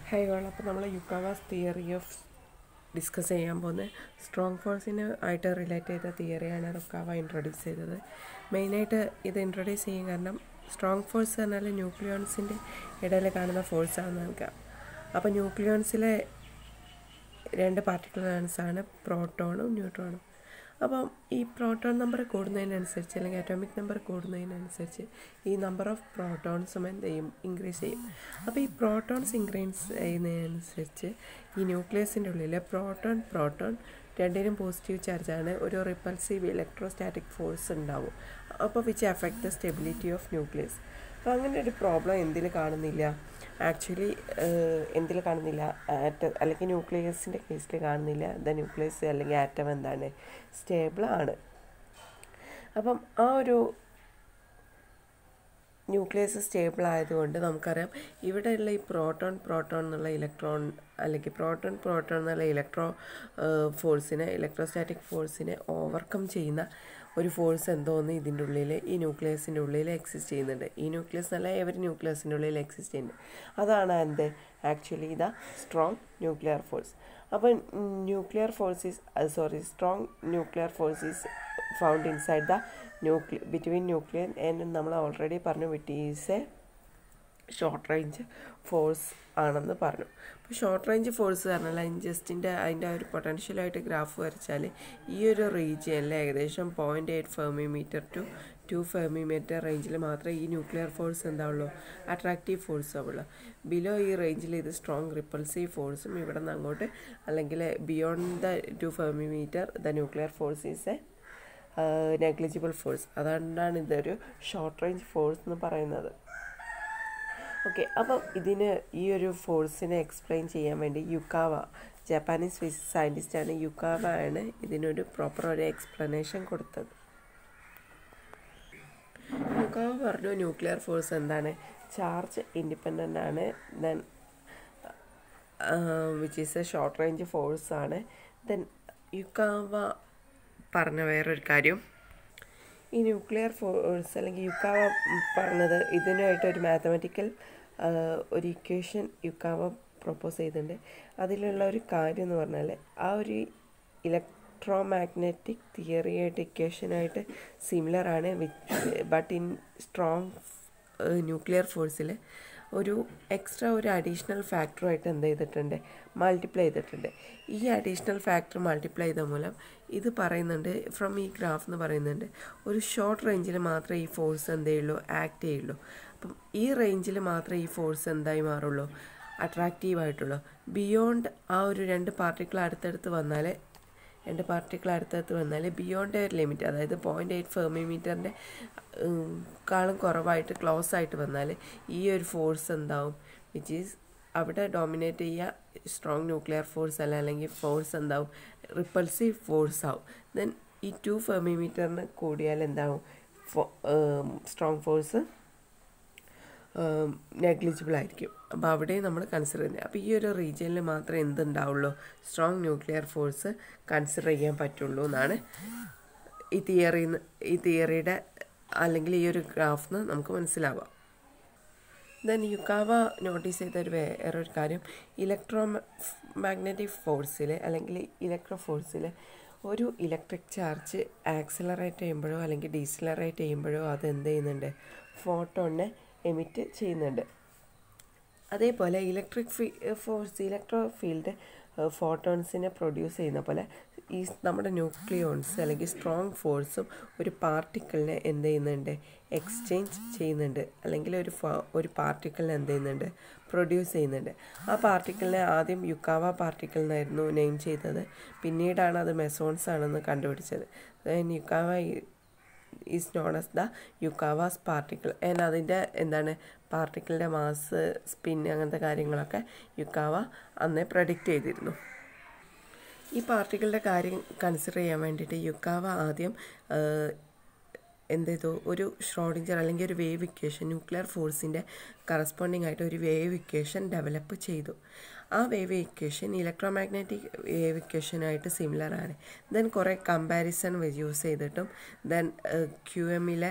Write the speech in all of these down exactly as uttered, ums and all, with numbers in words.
Hi all അപ്പോൾ നമ്മൾ യുക്കാവാസ് theory of discuss ചെയ്യാൻ പോകുന്നത് സ്ട്രോങ് ഫോഴ്സിന് ആയിട്ട് റിലേറ്റ് ചെയ്ത തിയറിയാണ് റുക്കാവ ഇൻട്രൊഡ്യൂസ് ചെയ്തത്. മെയിനായിട്ട് ഇത് ഇൻട്രൊഡ്യൂസ് ചെയ്യും കാരണം സ്ട്രോങ് ഫോഴ്സ് പറഞ്ഞാൽ ന്യൂക്ലിയോൺസിൻ്റെ ഇടയിൽ കാണുന്ന ഫോഴ്സാണെന്ന് നൽകാം. അപ്പോൾ ന്യൂക്ലിയോൺസിലെ രണ്ട് പാർട്ടിക്കിൾസാണ് പ്രോട്ടോണും ന്യൂട്രോണും. അപ്പം ഈ പ്രോട്ടോൺ നമ്പർ കൂടുന്നതിനനുസരിച്ച് അല്ലെങ്കിൽ അറ്റോമിക് നമ്പർ കൂടുന്നതിനനുസരിച്ച് ഈ നമ്പർ ഓഫ് പ്രോട്ടോൺസും എന്ത് ചെയ്യും, ഇൻക്രീസ് ചെയ്യും. അപ്പോൾ ഈ പ്രോട്ടോൺസ് ഇൻക്രീസ് ചെയ്യുന്നതിനനുസരിച്ച് ഈ ന്യൂക്ലിയസിൻ്റെ ഉള്ളിൽ പ്രോട്ടോൺ പ്രോട്ടോൺ രണ്ടിനും പോസിറ്റീവ് ചാർജാണ്, ഒരു റിപ്പൾസീവ് ഇലക്ട്രോസ്റ്റാറ്റിക് ഫോഴ്സ് ഉണ്ടാവും. അപ്പോൾ which affect the stability of nucleus. അപ്പോൾ അങ്ങനെ ഒരു പ്രോബ്ലം എന്തിൽ കാണുന്നില്ല, ആക്ച്വലി എന്തിൽ കാണുന്നില്ല, ആറ്റം അല്ലെങ്കിൽ ന്യൂക്ലിയസിൻ്റെ കേസിൽ കാണുന്നില്ല. ദ ന്യൂക്ലിയസ് അല്ലെങ്കിൽ ആറ്റം എന്താണ്, സ്റ്റേബിൾ ആണ്. അപ്പം ആ ഒരു ന്യൂക്ലിയസ് സ്റ്റേബിൾ ആയതുകൊണ്ട് നമുക്കറിയാം ഇവിടെയുള്ള ഈ പ്രോട്ടോൺ പ്രോട്ടോൺ എന്നുള്ള ഇലക്ട്രോൺ അല്ലെങ്കിൽ പ്രോട്ടോൺ പ്രോട്ടോൺ എന്നുള്ള ഇലക്ട്രോ ഫോഴ്സിനെ ഇലക്ട്രോസ്റ്റാറ്റിക് ഫോഴ്സിനെ ഓവർകം ചെയ്യുന്ന ഒരു ഫോഴ്സ് എന്തോന്ന് ഇതിൻ്റെ ഉള്ളിൽ ഈ ന്യൂക്ലിയസിൻ്റെ ഉള്ളിൽ എക്സിസ്റ്റ് ചെയ്യുന്നുണ്ട്. ഈ ന്യൂക്ലിയസ് നല്ല എവരി ന്യൂക്ലിയസിൻ്റെ ഉള്ളിൽ എക്സിസ്റ്റ് ചെയ്യുന്നുണ്ട്. അതാണ് എന്ത് actually the strong nuclear force. അപ്പം nuclear force is sorry strong nuclear force is found inside the nuclear between nuclear and നമ്മൾ ഓൾറെഡി പറഞ്ഞു which is a short range force ആണെന്ന് പറഞ്ഞു. അപ്പോൾ ഷോർട്ട് റേഞ്ച് ഫോഴ്സ് പറഞ്ഞാൽ അതിന് ജസ്റ്റിൻ്റെ അതിൻ്റെ ഒരു പൊട്ടൻഷ്യലായിട്ട് ഗ്രാഫ് വരച്ചാൽ ഈ ഒരു റീജിയനിൽ ഏകദേശം point eight fermi metre to two fermi metre റേഞ്ചിൽ മാത്രമേ ഈ ന്യൂക്ലിയർ ഫോഴ്സ് എന്താവുള്ളൂ, അട്രാക്റ്റീവ് ഫോഴ്സ് ആവുള്ളൂ. ബിലോ ഈ റേഞ്ചിൽ ഇത് സ്ട്രോങ് റിപ്പൾസീവ് ഫോഴ്സും ഇവിടെ നിന്ന് അങ്ങോട്ട് അല്ലെങ്കിൽ beyond the two fermi metre the nuclear force is a negligible force. അതുകൊണ്ടാണ് ഇതൊരു ഷോർട്ട് റേഞ്ച് ഫോഴ്സ് എന്ന് പറയുന്നത്. ഓക്കെ, അപ്പം ഇതിന് ഈ ഒരു ഫോഴ്സിനെ എക്സ്പ്ലെയിൻ ചെയ്യാൻ വേണ്ടി യുക്കാവ, ജപ്പാനീസ് ഫിസിക്സ് സയൻറ്റിസ്റ്റാണ് യുക്കാവ ആണ് ഇതിനൊരു പ്രോപ്പർ ഒരു എക്സ്പ്ലനേഷൻ കൊടുത്തത്. യുക്കാവ പറഞ്ഞു ന്യൂക്ലിയർ ഫോഴ്സ് എന്താണ്, ചാർജ് ഇൻഡിപെൻഡൻ്റ് ആണ്, then which is a short range force ആണ്. ദെൻ യുക്കാവ പറഞ്ഞ വേറൊരു കാര്യം, ഈ ന്യൂക്ലിയർ ഫോഴ്സ് അല്ലെങ്കിൽ യുക്കാവ പറഞ്ഞത് ഇതിനായിട്ടൊരു മാത്തമാറ്റിക്കൽ ഒരു ഇക്വേഷൻ യുക്കാവ പ്രൊപ്പോസ് ചെയ്തിട്ടുണ്ട്. അതിലുള്ള ഒരു കാര്യം എന്ന് പറഞ്ഞാൽ ആ ഒരു ഇലക്ട്രോ മാഗ്നറ്റിക് തിയറിയായിട്ട് ഇക്വേഷനായിട്ട് സിമിലർ ആണ്, which but in strong nuclear ഫോഴ്സിൽ ഒരു എക്സ്ട്രാ ഒരു അഡീഷണൽ ഫാക്ടറുമായിട്ട് എന്ത് ചെയ്തിട്ടുണ്ട്, മൾട്ടിപ്ലൈ ചെയ്തിട്ടുണ്ട്. ഈ അഡീഷണൽ ഫാക്ടർ മൾട്ടിപ്ലൈ ചെയ്ത മൂലം ഇത് പറയുന്നുണ്ട്, ഫ്രം ഈ ഗ്രാഫ് എന്ന് പറയുന്നുണ്ട് ഒരു ഷോർട്ട് റേഞ്ചിൽ മാത്രമേ ഈ ഫോഴ്സ് എന്ത് ചെയ്യുള്ളൂ, ആക്ട് ചെയ്യുള്ളൂ. അപ്പം ഈ റേഞ്ചിൽ മാത്രമേ ഈ ഫോഴ്സ് എന്തായി മാറുള്ളൂ, അട്രാക്റ്റീവായിട്ടുള്ളൂ. ബിയോണ്ട് ആ ഒരു രണ്ട് പാർട്ടിക്കിൾ അടുത്തടുത്ത് വന്നാൽ രണ്ട് പാർട്ടിക്കിൾ അടുത്തടുത്ത് വന്നാൽ ബിയോണ്ട് ഒരു ലിമിറ്റ്, അതായത് പോയിൻറ്റ് എയ്റ്റ് ഫെർമി മീറ്ററിൻ്റെ കാളും കുറവായിട്ട് ക്ലോസ് ആയിട്ട് വന്നാൽ ഈ ഒരു ഫോഴ്സ് എന്താവും, വിച്ച് ഈസ് അവിടെ ഡോമിനേറ്റ് ചെയ്യുക സ്ട്രോങ് ന്യൂക്ലിയർ ഫോഴ്സ് അല്ല, അല്ലെങ്കിൽ ഫോഴ്സ് എന്താവും, റിപ്പൾസീവ് ഫോഴ്സ് ആവും. ദെൻ ഈ ടു ഫെർമി മീറ്ററിന് കൂടിയാൽ എന്താവും, ഫോ സ്ട്രോങ് ഫോഴ്സ് നെഗ്ലിജിബിൾ ആയിരിക്കും. അപ്പോൾ അവിടെ നമ്മൾ കൺസിഡർ ചെയ്യുന്നത്. അപ്പോൾ ഈ ഒരു റീജിയനിൽ മാത്രമേ എന്തുണ്ടാവുള്ളൂ, സ്ട്രോങ് ന്യൂക്ലിയർ ഫോഴ്സ് കൺസിഡർ ചെയ്യാൻ പറ്റുള്ളൂ എന്നാണ് ഈ തിയറിന്ന് ഈ തിയറിയുടെ അല്ലെങ്കിൽ ഈ ഒരു ഗ്രാഫിന്ന് നമുക്ക് മനസ്സിലാവാം. ദെൻ യുക്കാവ നോട്ടീസ് ചെയ്ത ഒരു വേറൊരു കാര്യം, ഇലക്ട്രോ മാഗ്നറ്റിക് ഫോഴ്സിൽ അല്ലെങ്കിൽ ഇലക്ട്രോ ഫോഴ്സിൽ ഒരു ഇലക്ട്രിക് ചാർജ് ആക്സിലറേറ്റ് ചെയ്യുമ്പോഴോ അല്ലെങ്കിൽ ഡീസിലറേറ്റ് ചെയ്യുമ്പോഴോ അത് എന്ത് ചെയ്യുന്നുണ്ട്, ഫോട്ടോണിനെ എമിറ്റ് ചെയ്യുന്നുണ്ട്. അതേപോലെ ഇലക്ട്രിക് ഫീ ഫോഴ്സ് ഇലക്ട്രോ ഫീൽഡ് ഫോട്ടോൺസിനെ പ്രൊഡ്യൂസ് ചെയ്യുന്ന പോലെ ഈ നമ്മുടെ ന്യൂക്ലിയോൺസ് അല്ലെങ്കിൽ സ്ട്രോങ് ഫോഴ്സും ഒരു പാർട്ടിക്കിളിനെ എന്ത് ചെയ്യുന്നുണ്ട്, എക്സ്ചേഞ്ച് ചെയ്യുന്നുണ്ട്, അല്ലെങ്കിൽ ഒരു ഒരു പാർട്ടിക്കിളിനെ എന്ത് ചെയ്യുന്നുണ്ട്, പ്രൊഡ്യൂസ് ചെയ്യുന്നുണ്ട്. ആ പാർട്ടിക്കിളിനെ ആദ്യം യുക്കാവ പാർട്ടിക്കിൾ എന്നായിരുന്നു നെയിം ചെയ്തത്, പിന്നീടാണ് അത് മെസോൺസ് ആണെന്ന് കണ്ടുപിടിച്ചത്. Yukawa is known as the Yukawa's particle. And അതിൻ്റെ എന്താണ് പാർട്ടിക്കിളിൻ്റെ മാസ്, സ്പിൻ, അങ്ങനത്തെ കാര്യങ്ങളൊക്കെ യുക്കാവ അന്നേ പ്രഡിക്റ്റ് ചെയ്തിരുന്നു. ഈ പാർട്ടിക്കിളുടെ കാര്യം കൺസിഡർ ചെയ്യാൻ വേണ്ടിയിട്ട് യുക്കാവ ആദ്യം എന്ത് ചെയ്തു, ഒരു ഷ്രോഡിഞ്ചർ അല്ലെങ്കിൽ ഒരു വേവ് ഇക്വേഷൻ ന്യൂക്ലിയർ ഫോഴ്സിൻ്റെ കറസ്പോണ്ടിങ് ആയിട്ട് ഒരു വേവ് ഇക്വേഷൻ ഡെവലപ്പ് ചെയ്തു. ആ wave equation electro magnetic wave ഇക്വേഷനായിട്ട് സിമിലർ ആണ്. ദെൻ കുറേ കമ്പാരിസൺ യൂസ് ചെയ്തിട്ടും ദെൻ ക്യു എമ്മിലെ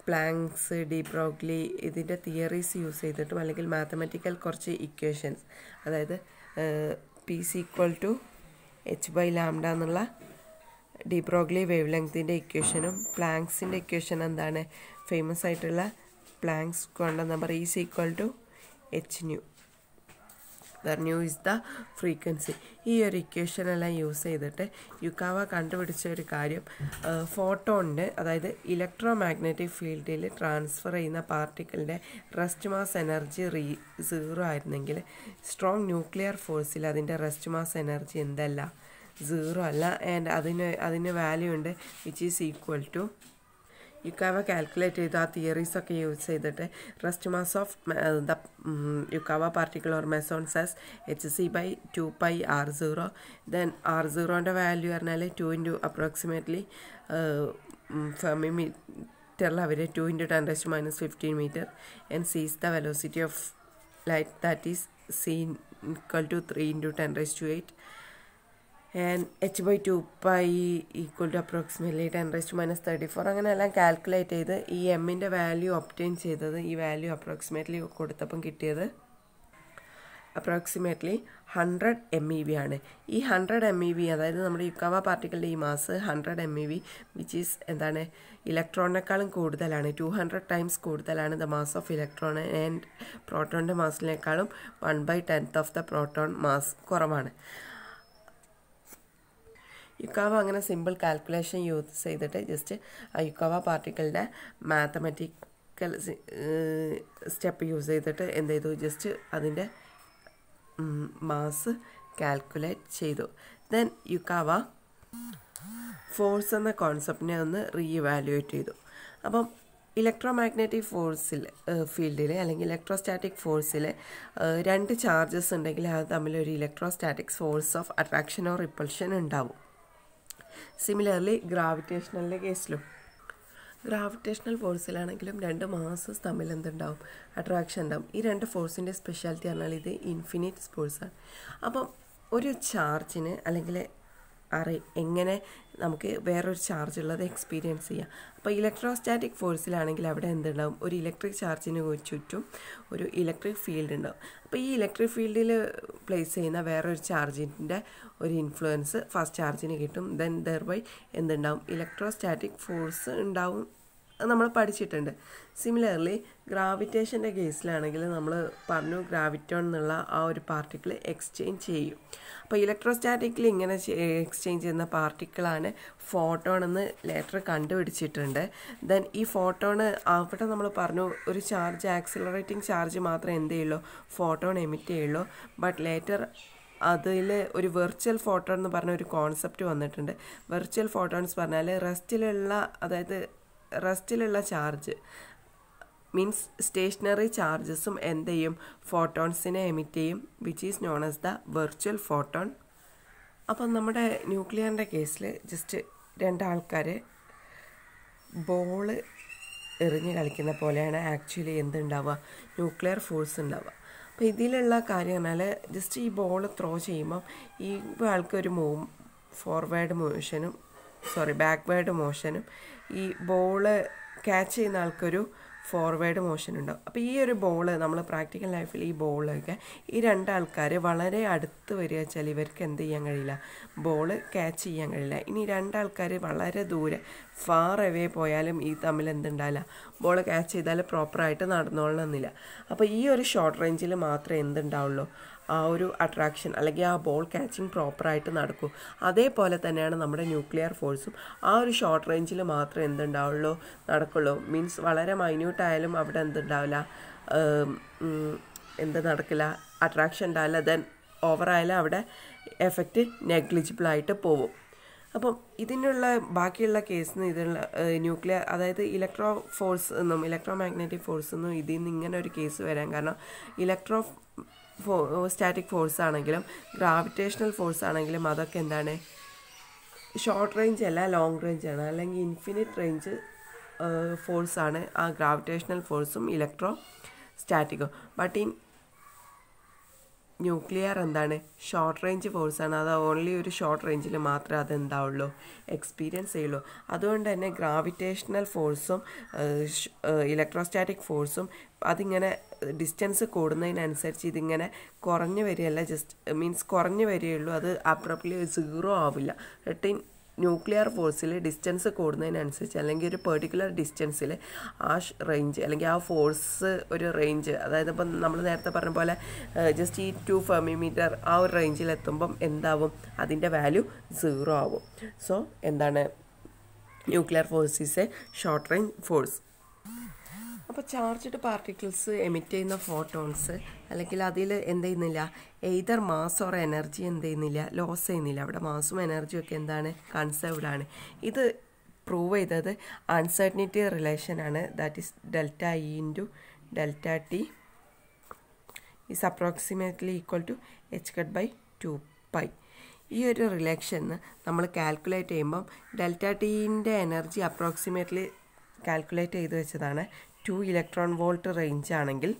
പ്ലാങ്ക്സ്, ഡി ബ്രോഗ്ലി ഇതിൻ്റെ തിയറീസ് യൂസ് ചെയ്തിട്ടും അല്ലെങ്കിൽ മാത്തമാറ്റിക്കൽ കുറച്ച് ഇക്വേഷൻസ്, അതായത് P C equal to H by lambda എന്നുള്ള ഡി ബ്രോഗ്ലി വേവ് ലെങ്തിൻ്റെ ഇക്വേഷനും പ്ലാങ്ക്സിൻ്റെ ഇക്വേഷൻ എന്താണ്, ഫേമസ് ആയിട്ടുള്ള Planck's quantum number is equal to H new, there nu is the frequency. ഈ ഒരു ഇക്വേഷനെല്ലാം യൂസ് ചെയ്തിട്ട് യുക്കാവ കണ്ടുപിടിച്ച ഒരു കാര്യം, ഫോട്ടോണിന് അതായത് ഇലക്ട്രോ മാഗ്നറ്റിക് ഫീൽഡിൽ ട്രാൻസ്ഫർ ചെയ്യുന്ന പാർട്ടിക്കിളിൻ്റെ റെസ്റ്റ് മാസ് എനർജി റീ സീറോ ആയിരുന്നെങ്കിൽ സ്ട്രോങ് ന്യൂക്ലിയർ ഫോഴ്സിൽ അതിൻ്റെ റെസ്റ്റ് മാസ് എനർജി എന്തല്ല, സീറോ അല്ല. ആൻഡ് അതിന് അതിന് വാല്യൂ ഉണ്ട് which is equal to, Yukawa calculate ചെയ്ത് ആ തിയറീസൊക്കെ യൂസ് ചെയ്തിട്ട് rest mass of the Yukawa particle or mesons as H C by two pi R zero. Then R സീറോൻ്റെ വാല്യൂ പറഞ്ഞാൽ ടു ഇൻറ്റു അപ്രോക്സിമേറ്റ്ലി ഫെർമി മീറ്ററിൽ അവർ two into ten raise to minus fifteen metre and C's the velocity of light that is C equal to three into ten raise to eight and h by two pi equal to approximately ten raise to minus thirty four. അങ്ങനെ എല്ലാം calculate ചെയ്ത് ഈ എമ്മിൻ്റെ value obtain ചെയ്തത്, ഈ value approximately കൊടുത്തപ്പം കിട്ടിയത് approximately hundred M E V ആണ്. ഈ ഹൺഡ്രഡ് എം ഇ വി അതായത് നമ്മുടെ യുക്കാവ പാർട്ടിക്കിളിൻ്റെ ഈ mass hundred M E V which is എന്താണ്, ഇലക്ട്രോണിനേക്കാളും കൂടുതലാണ്, ടു ഹൺഡ്രഡ് ടൈംസ് കൂടുതലാണ് the mass of electron. And പ്രോട്ടോണിൻ്റെ മാസിനേക്കാളും one by tenth of the proton mass കുറവാണ്. യുക്കാവ അങ്ങനെ സിമ്പിൾ കാൽക്കുലേഷൻ യൂസ് ചെയ്തിട്ട് ജസ്റ്റ് യുക്കാവ പാർട്ടിക്കിളിൻ്റെ മാത്തമാറ്റിക്കൽ സ്റ്റെപ്പ് യൂസ് ചെയ്തിട്ട് എന്ത് ചെയ്തു, ജസ്റ്റ് അതിൻ്റെ മാസ് കാൽക്കുലേറ്റ് ചെയ്തു. ദെൻ യുക്കാവ ഫോഴ്സ് എന്ന കോൺസെപ്റ്റിനെ ഒന്ന് റീഇവാലുവേറ്റ് ചെയ്തു. അപ്പം ഇലക്ട്രോ മാഗ്നറ്റിക് ഫോഴ്സിൽ ഫീൽഡിൽ അല്ലെങ്കിൽ ഇലക്ട്രോസ്റ്റാറ്റിക് ഫോഴ്സിൽ രണ്ട് ചാർജസ് ഉണ്ടെങ്കിൽ അത് തമ്മിലൊരു electrostatic force of attraction or repulsion ഉണ്ടാവും. സിമിലർലി ഗ്രാവിറ്റേഷണലിൻ്റെ കേസിലും ഗ്രാവിറ്റേഷണൽ ഫോഴ്സിലാണെങ്കിലും രണ്ട് മാസസ് തമ്മിൽ എന്തുണ്ടാവും, അട്രാക്ഷൻ ഉണ്ടാവും. ഈ രണ്ട് ഫോഴ്സിൻ്റെ സ്പെഷ്യാലിറ്റി പറഞ്ഞാൽ ഇത് ഇൻഫിനിറ്റ് ഫോഴ്സാണ്. അപ്പം ഒരു ചാർജിന് അല്ലെങ്കിൽ അറി എങ്ങനെ നമുക്ക് വേറൊരു ചാർജ് ഉള്ളത് എക്സ്പീരിയൻസ് ചെയ്യാം. അപ്പോൾ ഇലക്ട്രോസ്റ്റാറ്റിക് ഫോഴ്സിലാണെങ്കിൽ അവിടെ എന്തുണ്ടാവും, ഒരു ഇലക്ട്രിക് ചാർജിന് ചുറ്റും ഒരു ഇലക്ട്രിക് ഫീൽഡ് ഉണ്ടാവും. അപ്പോൾ ഈ ഇലക്ട്രിക് ഫീൽഡിൽ പ്ലേസ് ചെയ്യുന്ന വേറൊരു ചാർജിൻ്റെ ഒരു ഇൻഫ്ലുവൻസ് ഫസ്റ്റ് ചാർജിന് കിട്ടും. ദെൻ ദെർബൈ എന്തുണ്ടാവും, ഇലക്ട്രോസ്റ്റാറ്റിക് ഫോഴ്സ് ഉണ്ടാവും. നമ്മൾ പഠിച്ചിട്ടുണ്ട്. സിമിലർലി ഗ്രാവിറ്റേഷൻ്റെ കേസിലാണെങ്കിൽ നമ്മൾ പറഞ്ഞു ഗ്രാവിറ്റോൺ എന്നുള്ള ആ ഒരു പാർട്ടിക്കിൾ എക്സ്ചേഞ്ച് ചെയ്യും. അപ്പോൾ ഇലക്ട്രോസ്റ്റാറ്റിക്കിൽ ഇങ്ങനെ എക്സ്ചേഞ്ച് ചെയ്യുന്ന പാർട്ടിക്കിളാണ് ഫോട്ടോൺ എന്ന് ലേറ്റർ കണ്ടുപിടിച്ചിട്ടുണ്ട്. ദെൻ ഈ ഫോട്ടോൺ അവിടെ നമ്മൾ പറഞ്ഞു ഒരു ചാർജ് ആക്സിലറേറ്റിംഗ് ചാർജ് മാത്രമേ എന്ത് ചെയ്യുള്ളൂ, ഫോട്ടോൺ എമിറ്റ് ചെയ്യുള്ളൂ. ബട്ട് ലേറ്റർ അതിൽ ഒരു വെർച്വൽ ഫോട്ടോൺ എന്ന് പറഞ്ഞ ഒരു കോൺസെപ്റ്റ് വന്നിട്ടുണ്ട്. വെർച്വൽ ഫോട്ടോൺസ് പറഞ്ഞാൽ റെസ്റ്റിലുള്ള അതായത് റെസ്റ്റിലുള്ള ചാർജ് മീൻസ് സ്റ്റേഷനറി ചാർജസും എന്ത് ചെയ്യും, ഫോട്ടോൺസിനെ എമിറ്റ് ചെയ്യും, which is known as the virtual photon. അപ്പം നമ്മുടെ ന്യൂക്ലിയറിൻ്റെ കേസിൽ ജസ്റ്റ് രണ്ടാൾക്കാർ ബോള് എറിഞ്ഞ് കളിക്കുന്ന പോലെയാണ് ആക്ച്വലി എന്തുണ്ടാവുക, ന്യൂക്ലിയർ ഫോഴ്സ് ഉണ്ടാവുക. അപ്പോൾ ഇതിലുള്ള കാര്യം പറഞ്ഞാൽ ജസ്റ്റ് ഈ ബോൾ ത്രോ ചെയ്യുമ്പം ഈ ആൾക്കൊരു മൂവ് ഫോർവേഡ് മോഷനും സോറി ബാക്ക്വേർഡ് മോഷനും ഈ ബോള് ക്യാച്ച് ചെയ്യുന്ന ആൾക്കൊരു ഫോർവേഡ് മോഷൻ ഉണ്ടാവും. അപ്പോൾ ഈ ഒരു ബോള് നമ്മൾ പ്രാക്ടിക്കൽ ലൈഫിൽ ഈ ബോളൊക്കെ ഈ രണ്ടാൾക്കാർ വളരെ അടുത്ത് വരിക വെച്ചാൽ ഇവർക്ക് എന്ത് ചെയ്യാൻ കഴിയില്ല, ബോള് ക്യാച്ച് ചെയ്യാൻ കഴിയില്ല. ഇനി രണ്ടാൾക്കാർ വളരെ ദൂരെ ഫാർ എവേ പോയാലും ഈ തമ്മിൽ എന്തുണ്ടാവില്ല, ബോൾ ക്യാച്ച് ചെയ്താൽ പ്രോപ്പറായിട്ട് നടന്നോളണമെന്നില്ല. അപ്പോൾ ഈ ഒരു ഷോർട്ട് റേഞ്ചിൽ മാത്രമേ എന്തുണ്ടാവുള്ളൂ, ആ ഒരു അട്രാക്ഷൻ അല്ലെങ്കിൽ ആ ബോൾ ക്യാച്ചിങ് പ്രോപ്പറായിട്ട് നടക്കൂ. അതേപോലെ തന്നെയാണ് നമ്മുടെ ന്യൂക്ലിയർ ഫോഴ്സും. ആ ഒരു ഷോർട്ട് റേഞ്ചിൽ മാത്രമേ എന്തുണ്ടാവുള്ളൂ, നടക്കുള്ളൂ. മീൻസ് വളരെ മൈന്യൂട്ടായാലും അവിടെ എന്തുണ്ടാവില്ല, എന്ത് നടക്കില്ല, അട്രാക്ഷൻ ഉണ്ടാവില്ല. ദെൻ ഓവറായാലും അവിടെ എഫക്റ്റ് നെഗ്ലിജിബിളായിട്ട് പോവും. അപ്പം ഇതിനുള്ള ബാക്കിയുള്ള കേസിന് ഇതിനുള്ള ന്യൂക്ലിയർ അതായത് ഇലക്ട്രോ ഫോഴ്സ് എന്നും ഇലക്ട്രോ മാഗ്നറ്റിക് ഫോഴ്സ് എന്നും ഇതിൽ നിന്ന് ഇങ്ങനെ ഒരു കേസ് വരാൻ കാരണം ഇലക്ട്രോ ഫോ സ്റ്റാറ്റിക് ഫോഴ്സ് ആണെങ്കിലും ഗ്രാവിറ്റേഷണൽ ഫോഴ്സ് ആണെങ്കിലും അതൊക്കെ എന്താണ്, ഷോർട്ട് റേഞ്ച് അല്ല ലോങ് റേഞ്ചാണ്, അല്ലെങ്കിൽ ഇൻഫിനിറ്റ് റേഞ്ച് ഫോഴ്സാണ് ആ ഗ്രാവിറ്റേഷണൽ ഫോഴ്സും ഇലക്ട്രോ സ്റ്റാറ്റിക്കും. ബട്ട് ഇൻ ന്യൂക്ലിയർ എന്താണ് ഷോർട്ട് റേഞ്ച് ഫോഴ്സാണ്. അത് ഓൺലി ഒരു ഷോർട്ട് റേഞ്ചിൽ മാത്രമേ അതെന്താവുള്ളൂ എക്സ്പീരിയൻസ് ചെയ്യുള്ളൂ. അതുകൊണ്ട് തന്നെ ഗ്രാവിറ്റേഷണൽ ഫോഴ്സും ഇലക്ട്രോസ്റ്റാറ്റിക് ഫോഴ്സും അതിങ്ങനെ ഡിസ്റ്റൻസ് കൂടുന്നതിനനുസരിച്ച് ഇതിങ്ങനെ കുറഞ്ഞു വരികയല്ല, ജസ്റ്റ് മീൻസ് കുറഞ്ഞു വരികയുള്ളൂ. അത് അബ്രപ്റ്റ്ലി സീറോ ആവില്ല. റെട്ടിൻ ന്യൂക്ലിയർ ഫോഴ്സിൽ ഡിസ്റ്റൻസ് കൂടുന്നതിനനുസരിച്ച് അല്ലെങ്കിൽ ഒരു പെർട്ടിക്കുലർ ഡിസ്റ്റൻസിൽ ആ റേഞ്ച് അല്ലെങ്കിൽ ആ ഫോഴ്സ് ഒരു റേഞ്ച്, അതായത് ഇപ്പം നമ്മൾ നേരത്തെ പറഞ്ഞ പോലെ ജസ്റ്റ് ഈ ടു ഫെർമി മീറ്റർ ആ ഒരു റേഞ്ചിൽ എത്തുമ്പം എന്താവും, അതിൻ്റെ വാല്യൂ സീറോ ആവും. സോ എന്താണ് nuclear force is a short range force. അപ്പോൾ ചാർജ്ഡ് പാർട്ടിക്കിൾസ് എമിറ്റ് ചെയ്യുന്ന ഫോട്ടോൺസ് അല്ലെങ്കിൽ അതിൽ എന്ത് ചെയ്യുന്നില്ല, എയ്തർ മാസ് ഓർ എനർജി എന്ത് ചെയ്യുന്നില്ല, ലോസ് ചെയ്യുന്നില്ല. അവിടെ മാസും എനർജിയും ഒക്കെ എന്താണ് കൺസേർവ്ഡ് ആണ്. ഇത് പ്രൂവ് ചെയ്തത് അൺസർട്ടനിറ്റി റിലേഷനാണ്. That is delta E into delta T is approximately equal to H cut by two pi. ഈ ഒരു റിലേഷൻ നമ്മൾ കാൽക്കുലേറ്റ് ചെയ്യുമ്പം ഡെൽറ്റ ടീൻ്റെ എനർജി അപ്രോക്സിമേറ്റ്ലി കാൽക്കുലേറ്റ് ചെയ്ത് വെച്ചതാണ്. ടു ഇലക്ട്രോൺ വോൾട്ട് റേഞ്ച് ആണെങ്കിൽ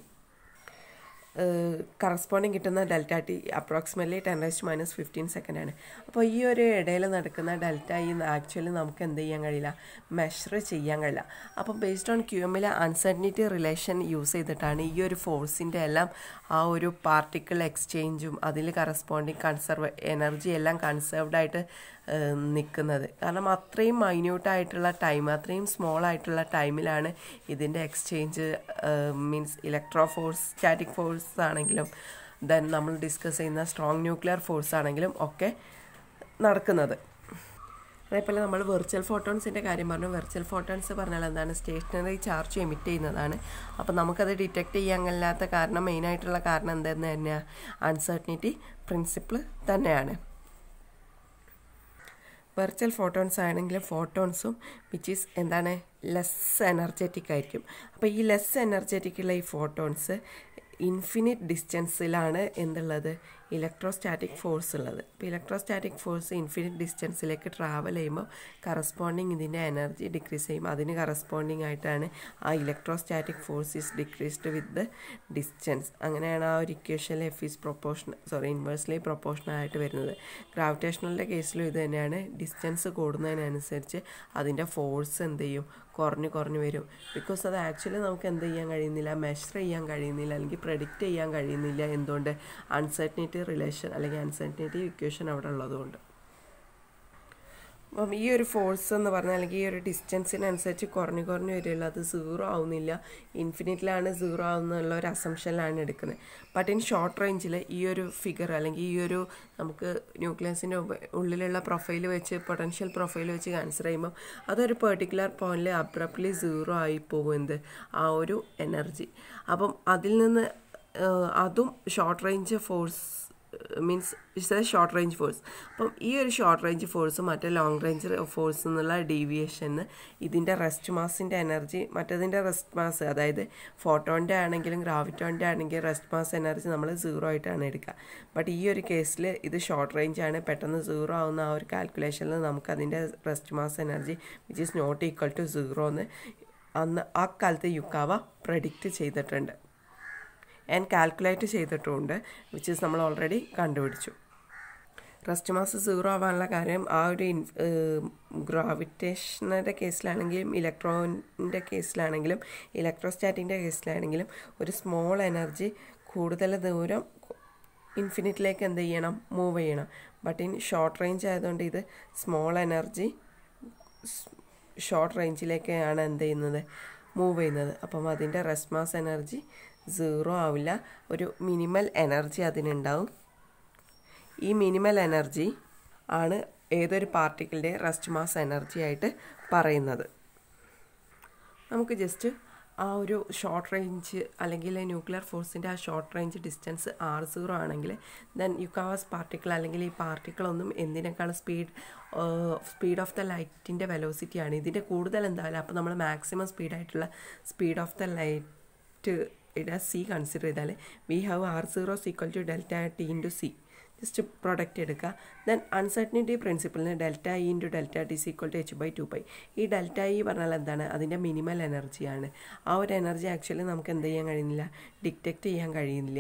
കറസ്പോണ്ടിങ് കിട്ടുന്ന delta T approximately ten raise to minus fifteen second ആണ്. അപ്പോൾ ഈ ഒരു ഇടയിൽ നടക്കുന്ന ഡെൽറ്റ ഈ ആക്ച്വലി നമുക്ക് എന്ത് ചെയ്യാൻ കഴിയില്ല, മെഷർ ചെയ്യാൻ കഴിയില്ല. അപ്പോൾ ബേസ്ഡ് ഓൺ ക്യു എമ്മിലെ അൺസർട്ടനിറ്റി റിലേഷൻ യൂസ് ചെയ്തിട്ടാണ് ഈ ഒരു ഫോഴ്സിൻ്റെ എല്ലാം ആ ഒരു പാർട്ടിക്കിൾ എക്സ്ചേഞ്ചും അതിൽ കറസ്പോണ്ടിങ് കൺസർവ് എനർജി എല്ലാം കൺസേർവ്ഡ് ആയിട്ട് നിൽക്കുന്നത്. കാരണം അത്രയും മൈന്യൂട്ടായിട്ടുള്ള ടൈം, അത്രയും സ്മോൾ ആയിട്ടുള്ള ടൈമിലാണ് ഇതിൻ്റെ exchange means electro force, static force ആണെങ്കിലും ദെൻ നമ്മൾ ഡിസ്കസ് ചെയ്യുന്ന സ്ട്രോങ് ന്യൂക്ലിയർ ഫോഴ്സ് ആണെങ്കിലും ഒക്കെ നടക്കുന്നത്. അതേപോലെ നമ്മൾ വെർച്വൽ ഫോട്ടോൺസിൻ്റെ കാര്യം പറഞ്ഞു. വെർച്വൽ ഫോട്ടോൺസ് പറഞ്ഞാൽ എന്താണ്, സ്റ്റേഷനറി ചാർജ് എമിറ്റ് ചെയ്യുന്നതാണ്. അപ്പോൾ നമുക്കത് ഡിറ്റക്റ്റ് ചെയ്യാൻ കഴിയാത്ത കാരണം, മെയിനായിട്ടുള്ള കാരണം എന്തെന്ന് തന്നെയാണ് അൺസർട്ടനിറ്റി പ്രിൻസിപ്പിൾ തന്നെയാണ്. വെർച്വൽ ഫോട്ടോൺസ് ആണെങ്കിലും ഫോട്ടോൺസും വിച്ച് ഈസ് എന്താണ് ലെസ് എനർജറ്റിക് ആയിരിക്കും. അപ്പോൾ ഈ ലെസ് എനർജറ്റിക്കുള്ള ഈ ഫോട്ടോൺസ് ഇൻഫിനിറ്റ് ഡിസ്റ്റൻസിലാണ് എന്തുള്ളത്, ഇലക്ട്രോസ്റ്റാറ്റിക് ഫോഴ്സ് ഉള്ളത്. അപ്പോൾ ഇലക്ട്രോസ്റ്റാറ്റിക് ഫോഴ്സ് ഇൻഫിനിറ്റ് ഡിസ്റ്റൻസിലേക്ക് ട്രാവൽ ചെയ്യുമ്പോൾ കറസ്പോണ്ടിങ് ഇതിൻ്റെ എനർജി ഡിക്രീസ് ചെയ്യും. അതിന് കറസ്പോണ്ടിങ് ആയിട്ടാണ് ആ electrostatic force is decreased with the distance. അങ്ങനെയാണ് ആ ഒരു ഇക്വേഷനിൽ F is proportional sorry inversely proportional ആയിട്ട് വരുന്നത്. ഗ്രാവിറ്റേഷണലിൻ്റെ കേസിലും ഇത് തന്നെയാണ്. ഡിസ്റ്റൻസ് കൂടുന്നതിനനുസരിച്ച് അതിൻ്റെ ഫോഴ്സ് എന്ത് ചെയ്യും, കുറഞ്ഞു കുറഞ്ഞു വരും. ബിക്കോസ് അത് ആക്ച്വലി നമുക്ക് എന്ത് ചെയ്യാൻ കഴിയുന്നില്ല, മെഷർ ചെയ്യാൻ കഴിയുന്നില്ല അല്ലെങ്കിൽ പ്രെഡിക്റ്റ് ചെയ്യാൻ കഴിയുന്നില്ല. എന്തുകൊണ്ട്, അൺസർട്ടനിറ്റി റിലേഷൻ അല്ലെങ്കിൽ അൺസർട്ടനിറ്റി ഇക്വേഷൻ അവിടെ ഉള്ളതുകൊണ്ട്. അപ്പം ഈ ഒരു ഫോഴ്സ് എന്ന് പറഞ്ഞാൽ അല്ലെങ്കിൽ ഈ ഒരു ഡിസ്റ്റൻസിനനുസരിച്ച് കുറഞ്ഞു കുറഞ്ഞു വരികയുള്ളൂ. അത് സീറോ ആവുന്നില്ല, ഇൻഫിനിറ്റിലാണ് സീറോ ആവുന്നുള്ള ഒരു അസംഷനിലാണ് എടുക്കുന്നത്. ബട്ട് ഇൻ ഷോർട്ട് റേഞ്ചിൽ ഈ ഒരു ഫിഗർ അല്ലെങ്കിൽ ഈ ഒരു നമുക്ക് ന്യൂക്ലിയസിൻ്റെ ഉള്ളിലുള്ള പ്രൊഫൈൽ വെച്ച് പൊട്ടൻഷ്യൽ പ്രൊഫൈൽ വെച്ച് കൺസിഡർ ചെയ്യുമ്പോൾ അതൊരു പെർട്ടിക്കുലർ പോയിന്റിൽ അബ്രപ്റ്റ്ലി സീറോ ആയി പോകും എന്ത് ആ ഒരു എനർജി. അപ്പം അതിൽ നിന്ന് അതും short range force means it's a short range force. അപ്പം ഈ ഒരു ഷോർട്ട് റേഞ്ച് ഫോഴ്സ് മറ്റേ ലോങ് റേഞ്ച് ഫോഴ്സ് എന്നുള്ള ഡീവിയേഷന് ഇതിൻ്റെ റെസ്റ്റ് മാസിൻ്റെ എനർജി മറ്റേതിൻ്റെ റെസ്റ്റ് മാസ്, അതായത് ഫോട്ടോൻ്റെ ആണെങ്കിലും ഗ്രാവിറ്റോൻ്റെ ആണെങ്കിലും റെസ്റ്റ് മാസ് എനർജി നമ്മൾ സീറോ ആയിട്ടാണ് എടുക്കുക. ബട്ട് ഈ ഒരു കേസിൽ ഇത് ഷോർട്ട് റേഞ്ച് ആണ്. പെട്ടെന്ന് സീറോ ആവുന്ന ആ ഒരു കാൽക്കുലേഷനിൽ നമുക്ക് അതിൻ്റെ rest mass energy which is not equal to zero എന്ന് അന്ന് ആ കാലത്ത് യുക്കാവ പ്രെഡിക്റ്റ് ചെയ്തിട്ടുണ്ട് ആൻഡ് കാൽക്കുലേറ്റ് ചെയ്തിട്ടുമുണ്ട്, വിച്ച് ഈസ് നമ്മൾ ഓൾറെഡി കണ്ടുപിടിച്ചു. റെസ്റ്റ് മാസ് സീറോ ആവാനുള്ള കാര്യം ആ ഒരു ഗ്രാവിറ്റേഷൻ്റെ കേസിലാണെങ്കിലും ഇലക്ട്രോണിൻ്റെ കേസിലാണെങ്കിലും ഇലക്ട്രോസ്റ്റാറ്റിൻ്റെ കേസിലാണെങ്കിലും ഒരു സ്മോൾ എനർജി കൂടുതൽ ദൂരം ഇൻഫിനിറ്റിലേക്ക് എന്ത് ചെയ്യണം, മൂവ് ചെയ്യണം. ബട്ട് ഇൻ ഷോർട്ട് റേഞ്ച് ആയതുകൊണ്ട് ഇത് സ്മോൾ എനർജി ഷോർട്ട് റേഞ്ചിലേക്കാണ് എന്ത് ചെയ്യുന്നത്, മൂവ് ചെയ്യുന്നത്. അപ്പം അതിൻ്റെ റെസ്റ്റ് മാസ് എനർജി സീറോ ആവില്ല, ഒരു മിനിമൽ എനർജി അതിനുണ്ടാവും. ഈ മിനിമൽ എനർജി ആണ് ഏതൊരു പാർട്ടിക്കിളിൻ്റെ റെസ്റ്റ് മാസ് എനർജി ആയിട്ട് പറയുന്നത്. നമുക്ക് ജസ്റ്റ് ആ ഒരു ഷോർട്ട് റേഞ്ച് അല്ലെങ്കിൽ ന്യൂക്ലിയർ ഫോഴ്സിൻ്റെ ആ short range distance R zero ആണെങ്കിൽ ദെൻ യുക്കാവാസ് പാർട്ടിക്കിൾ അല്ലെങ്കിൽ ഈ പാർട്ടിക്കിളൊന്നും എന്തിനേക്കാൾ സ്പീഡ് സ്പീഡ് ഓഫ് ദ ലൈറ്റിൻ്റെ വെലോസിറ്റിയാണ്. ഇതിൻ്റെ കൂടുതൽ എന്തായാലും അപ്പോൾ നമ്മൾ മാക്സിമം സ്പീഡായിട്ടുള്ള സ്പീഡ് ഓഫ് ദ ലൈറ്റ് ഇവിടെ സി കൺസിഡർ ചെയ്താൽ we have R zero equal to delta T into C. Just product എടുക്കുക. ദെൻ അൺസർട്ടനിറ്റി പ്രിൻസിപ്പിളിന് delta E into delta T C equal to H by two pi. ഈ delta E പറഞ്ഞാൽ എന്താണ്, അതിൻ്റെ minimal എനർജിയാണ്. ആ ഒരു എനർജി ആക്ച്വലി നമുക്ക് എന്ത് ചെയ്യാൻ കഴിയുന്നില്ല, ഡിറ്റക്റ്റ് ചെയ്യാൻ കഴിയുന്നില്ല.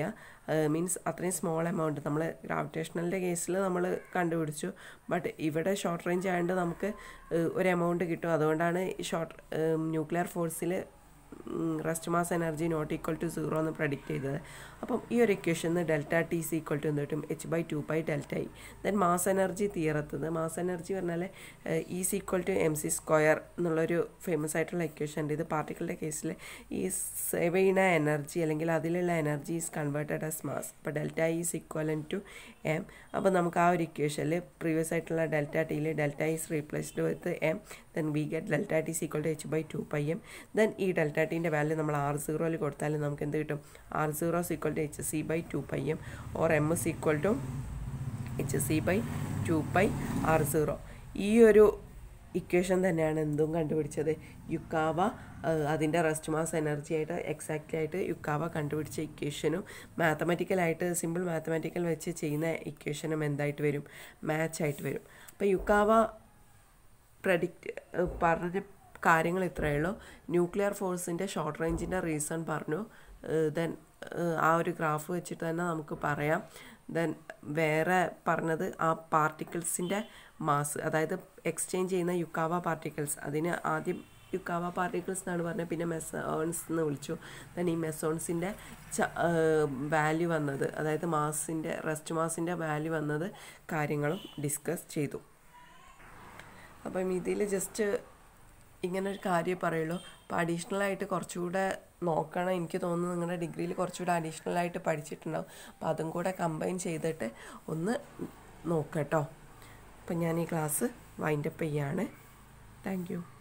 മീൻസ് അത്രയും സ്മോൾ എമൗണ്ട് നമ്മൾ ഗ്രാവിറ്റേഷണലിൻ്റെ കേസിൽ നമ്മൾ കണ്ടുപിടിച്ചു. ബട്ട് ഇവിടെ ഷോർട്ട് റേഞ്ച് ആയതുകൊണ്ട് നമുക്ക് ഒരു എമൗണ്ട് കിട്ടും. അതുകൊണ്ടാണ് ഷോർട്ട് ന്യൂക്ലിയർ ഫോഴ്സിൽ rest mass energy not equal to zero എന്ന് പ്രഡിക്റ്റ് ചെയ്തത്. അപ്പം ഈ ഒരു ഇക്വേഷന് delta T C equal to എന്ത് കിട്ടും? H by two by delta E. Then mass energy തിയറത്തത് മാസ് എനർജി പറഞ്ഞാൽ E C equal to M C square എന്നുള്ളൊരു ഫേമസ് ആയിട്ടുള്ള ഇക്വേഷൻ ഉണ്ട്. ഇത് പാർട്ടിക്കിളുടെ കേസിൽ ഈ സേവ് ചെയ്യുന്ന എനർജി അല്ലെങ്കിൽ അതിലുള്ള energy is converted as mass. അപ്പോൾ delta E is equal to M. അപ്പോൾ നമുക്ക് ആ ഒരു ഇക്വേഷനിൽ പ്രീവിയസ് ആയിട്ടുള്ള ഡെൽറ്റ ടിയിൽ delta is replaced with M. Then we get delta T is equal to H by two pi M. Then ഈ delta ടിൻ്റെ വാല്യൂ നമ്മൾ ആർ സീറോയിൽ കൊടുത്താൽ നമുക്ക് എന്ത് കിട്ടും? R zero is equal to H C by two pi M or M is equal to H C by two pi R zero. ഈ ഒരു ഇക്വേഷൻ തന്നെയാണ് എന്തും കണ്ടുപിടിച്ചത് യുക്കാവ. അതിൻ്റെ റെസ്റ്റ് മാസ് എനർജി ആയിട്ട് എക്സാക്റ്റ്ലി ആയിട്ട് യുക്കാവ കണ്ടുപിടിച്ച ഇക്വേഷനും മാത്തമാറ്റിക്കലായിട്ട് സിമ്പിൾ മാത്തമാറ്റിക്കൽ വെച്ച് ചെയ്യുന്ന ഇക്വേഷനും എന്തായിട്ട് വരും? മാച്ചായിട്ട് വരും. അപ്പോൾ യുക്കാവ പ്രഡിക്റ്റ് പറഞ്ഞ കാര്യങ്ങൾ ഇത്രയേ ഉള്ളൂ. ന്യൂക്ലിയർ ഫോഴ്സിൻ്റെ ഷോർട്ട് റേഞ്ചിൻ്റെ റീസൺ പറഞ്ഞു. ദെൻ ആ ഒരു ഗ്രാഫ് വെച്ചിട്ട് തന്നെ നമുക്ക് പറയാം. ദെൻ വേറെ പറഞ്ഞത് ആ പാർട്ടിക്കിൾസിൻ്റെ മാസ്, അതായത് എക്സ്ചേഞ്ച് ചെയ്യുന്ന യുക്കാവ പാർട്ടിക്കിൾസ്, അതിന് ആദ്യം യുക്കാവ പാർട്ടിക്കിൾസ് എന്നാണ് പറഞ്ഞത്, പിന്നെ മെസോൺസ് എന്ന് വിളിച്ചു. ദെൻ ഈ മെസോൺസിൻ്റെ വാല്യൂ വന്നത്, അതായത് മാസിൻ്റെ റെസ്റ്റ് മാസിൻ്റെ വാല്യൂ വന്നത് കാര്യങ്ങളും ഡിസ്കസ് ചെയ്തു. അപ്പം ഇതിൽ ജസ്റ്റ് ഇങ്ങനൊരു കാര്യം പറയുള്ളൂ. അപ്പോൾ അഡീഷണലായിട്ട് കുറച്ചുകൂടെ നോക്കണം. എനിക്ക് തോന്നുന്നു നിങ്ങളുടെ ഡിഗ്രിയിൽ കുറച്ചുകൂടെ അഡീഷണലായിട്ട് പഠിച്ചിട്ടുണ്ടാവും. അപ്പോൾ അതും കൂടെ കമ്പൈൻ ചെയ്തിട്ട് ഒന്ന് നോക്കട്ടോ. അപ്പം ഞാൻ ഈ ക്ലാസ് വൈൻഡപ്പ് ചെയ്യാണ്. Thank U.